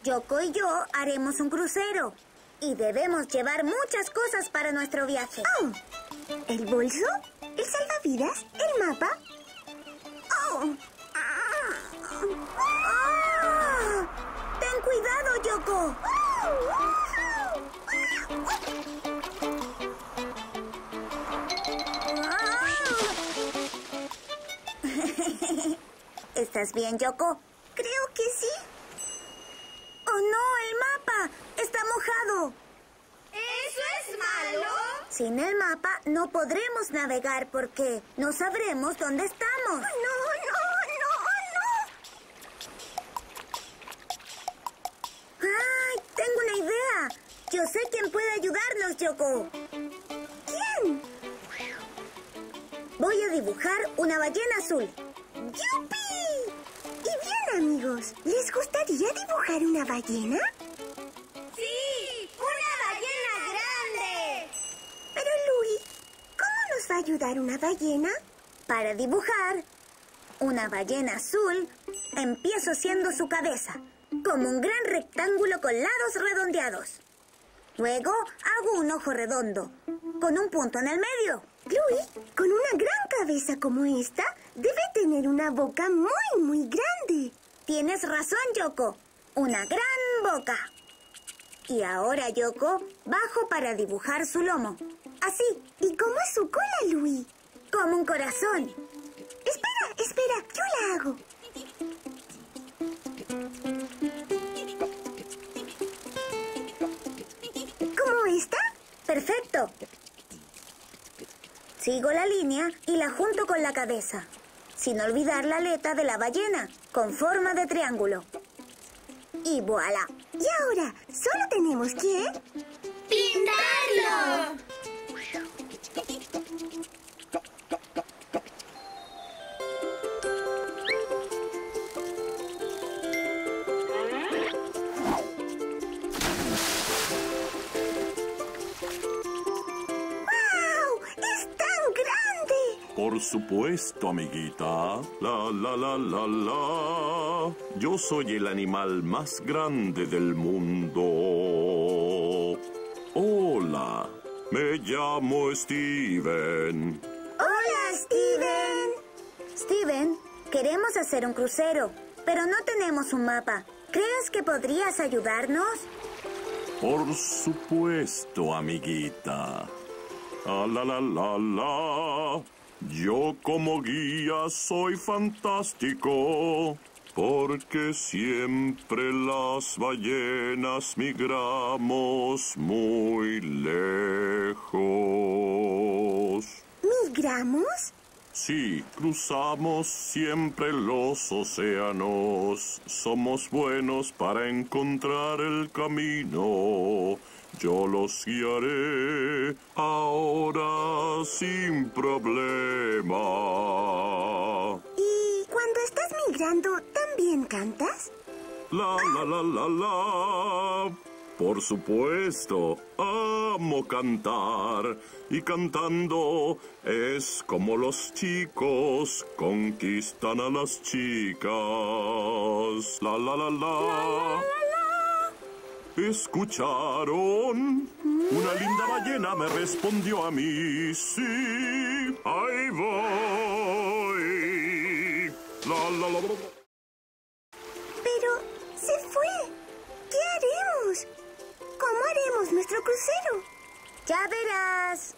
Yoko y yo haremos un crucero. Y debemos llevar muchas cosas para nuestro viaje. Oh, ¿el bolso? ¿El salvavidas? ¿El mapa? Oh. ¡Ten cuidado, Yoko! ¿Estás bien, Yoko? Creo que sí. ¡Oh, no! ¡El mapa! ¡Está mojado! ¿Eso es malo? Sin el mapa no podremos navegar porque no sabremos dónde estamos. ¡No, no, ¡Ay! Tengo una idea. Yo sé quién puede ayudarnos, Yoko. ¿Quién? Voy a dibujar una ballena azul. ¡Yupi! Y bien, amigos, ¿les gustaría dibujar una ballena? ¡Sí! ¡Una ballena grande! Pero, Louie, ¿cómo nos va a ayudar una ballena? Para dibujar una ballena azul, empiezo haciendo su cabeza, como un gran rectángulo con lados redondeados. Luego hago un ojo redondo, con un punto en el medio. Louie, con una gran cabeza como esta, debe tener una boca muy, muy grande. Tienes razón, Yoko. Una gran boca. Y ahora, Yoko, bajo para dibujar su lomo. Así. ¿Y cómo es su cola, Louie? Como un corazón. Espera, yo la hago. ¿Cómo está? Perfecto. Sigo la línea y la junto con la cabeza, sin olvidar la aleta de la ballena, con forma de triángulo. Y voilà. Y ahora, solo tenemos que... ¡pintarlo! Por supuesto, amiguita. La. Yo soy el animal más grande del mundo. Hola, me llamo Steven. ¡Hola, Steven! Steven, queremos hacer un crucero, pero no tenemos un mapa. ¿Crees que podrías ayudarnos? Por supuesto, amiguita. La. Yo como guía soy fantástico, porque siempre las ballenas migramos muy lejos. ¿Migramos? Sí, cruzamos siempre los océanos. Somos buenos para encontrar el camino. Yo los guiaré ahora sin problema. ¿Y cuando estás migrando, también cantas? La. Por supuesto, amo cantar. Y cantando es como los chicos conquistan a las chicas. La. ¿Escucharon? Una linda ballena me respondió a mí. Sí, ahí voy. La. Pero se fue. ¿Qué haremos? ¿Cómo haremos nuestro crucero? Ya verás.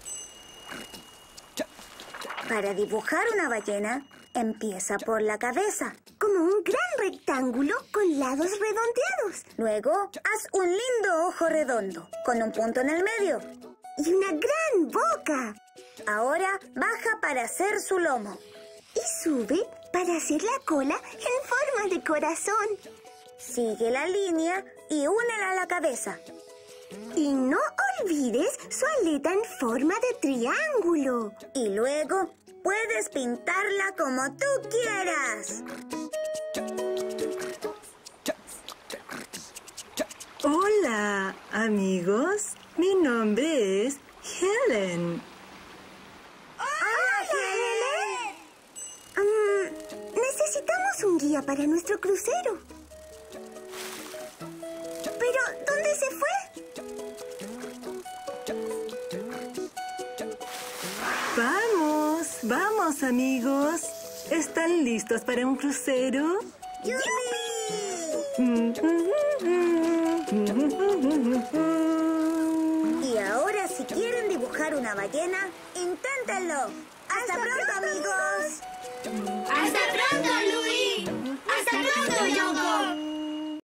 Para dibujar una ballena, empieza por la cabeza. Como un gran rectángulo con lados redondeados. Luego, haz un lindo ojo redondo, con un punto en el medio. Y una gran boca. Ahora, baja para hacer su lomo. Y sube para hacer la cola en forma de corazón. Sigue la línea y únela a la cabeza. Y no olvides su aleta en forma de triángulo. Y luego, puedes pintarla como tú quieras. Hola, amigos. Mi nombre es Helen. ¡Hola, Helen! Necesitamos un guía para nuestro crucero. Vamos, amigos. ¿Están listos para un crucero? Y ahora, si quieren dibujar una ballena, inténtenlo. ¡Hasta pronto, amigos! ¡Hasta pronto, Louie! ¡Hasta pronto, Yoko!